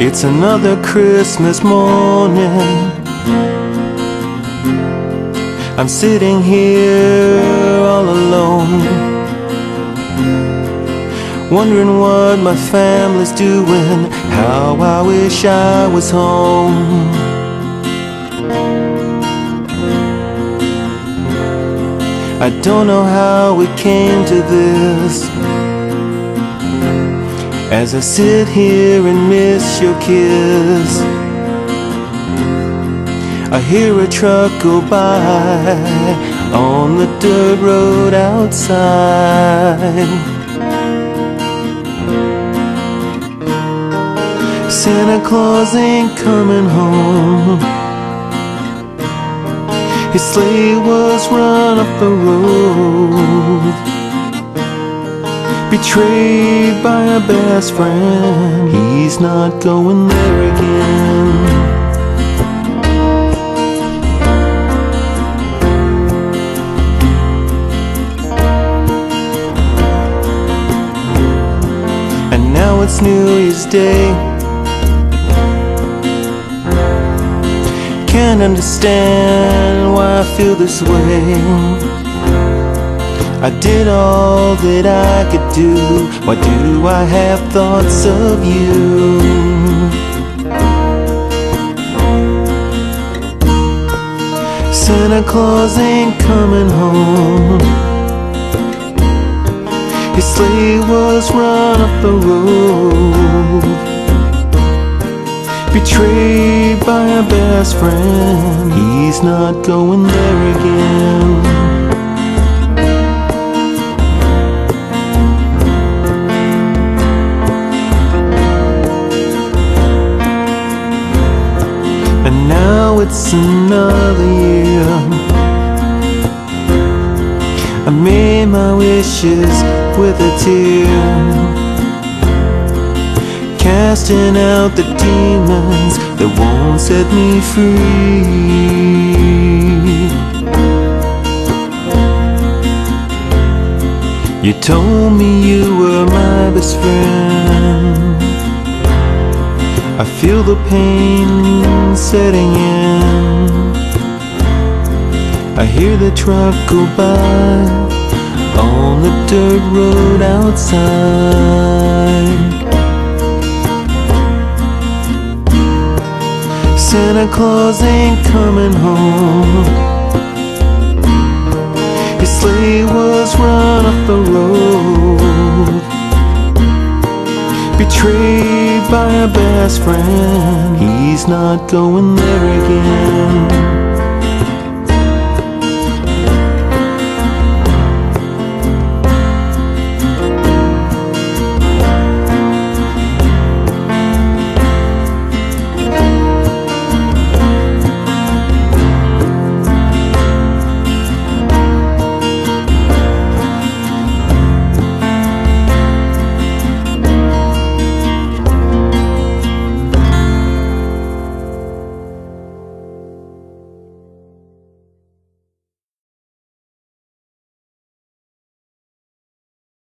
It's another Christmas morning. I'm sitting here all alone, wondering what my family's doing, how I wish I was home. I don't know how we came to this, as I sit here and miss your kiss. I hear a truck go by on the dirt road outside. Santa Claus ain't coming home. His sleigh was run up the road, betrayed by a best friend. He's not going there again. And now it's New Year's Day. Can't understand why I feel this way. I did all that I could do. Why do I have thoughts of you? Santa Claus ain't coming home. His sleigh was run up the road, betrayed by a best friend. He's not going there again. And now it's another year. I made my wishes with a tear, casting out the demons that won't set me free. You told me you were my best friend. I feel the pain setting in. I hear the truck go by on the dirt road outside. Santa Claus ain't coming home. His sleigh was run up the road, betrayed by a best friend. He's not going there again.